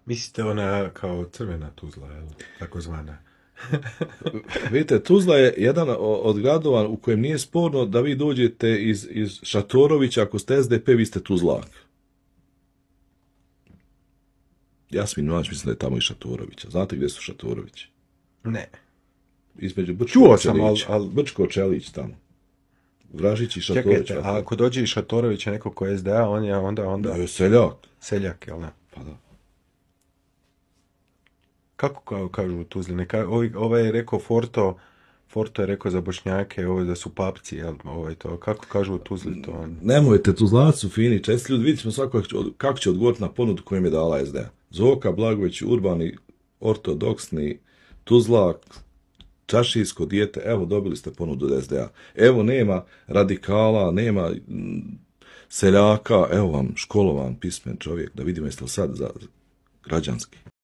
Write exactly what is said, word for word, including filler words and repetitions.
Mislite ona kao crvena Tuzla, jel? Tako zvana. Vidite, Tuzla je jedan od gradova u kojem nije sporno da vi dođete iz, iz Šatorovića, ako ste S D P, vi ste Tuzlak. Jasmin Novač, mislim da je tamo i Šatorovića. Znate gdje su Šatorovići? Ne. Između Čuo sam, Brčko-Čelić, al, al... Brčko-Čelić tamo. Vražić i Šatorović. Čekajte, a ako dođe i Šatorovića neko ko je S D A, on je onda... onda... Da, seljak. Seljak, jel ne? Pa da. Kako kao, kažu u Tuzli? Neka, ovaj, ovaj je rekao Forto, Forto je rekao za Bošnjake, ovo da su papci, jel? Ovaj to. Kako kažu u Tuzli to? Nemojte, Tuzlaci su fini, česti ljudi, vidit ćemo svako kako će odgovoriti na ponudu koju im je dala S D A. Zoka Blagović, urbani, ortodoksni, Tuzlak, čašijsko dijete, evo dobili ste ponudu od S D A. Evo nema radikala, nema seljaka, evo vam školovan, pismen čovjek, da vidimo jeste li sad za građanski.